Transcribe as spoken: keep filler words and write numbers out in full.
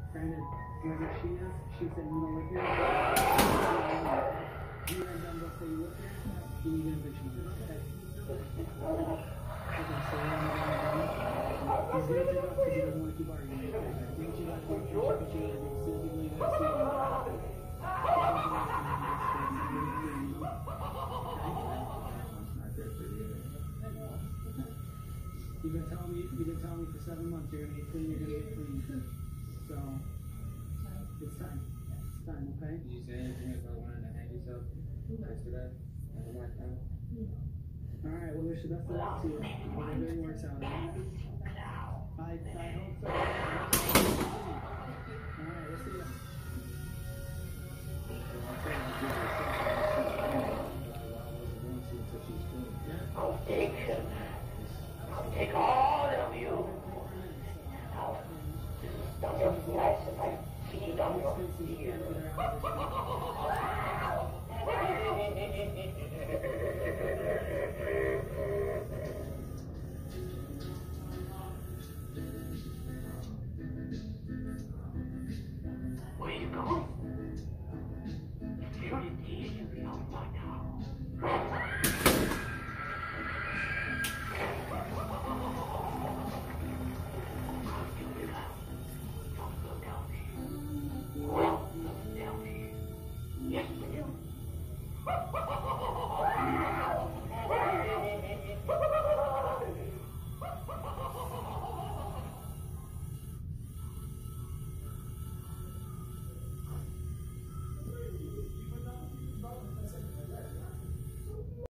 Granted, whoever she is, she said you don't live here. You and them both say you live here. You need an eviction notice, okay? Okay, so we're on the ground. He's gonna take off because he doesn't want to keep arguing. Okay, do what you gotta do. Do what you gotta do. See what you believe in. See what you gotta do. You've been telling me, you've been telling me for seven months you're gonna get clean, you're gonna get clean. So, it's time. It's time, okay? Did you say anything about wanting to hang yourself yesterday? Alright, well, wish the best of luck to you. Hope everything works out. I, I hope so. Alright, we'll see you. I'll take him. I'll take all of you. I'll dump your flesh and I feed on your fear.